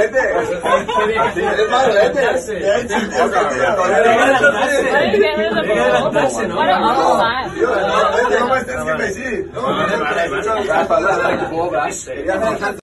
vete. Eres malo, vete. Bueno, vamos a jugar. No me estés que me sí.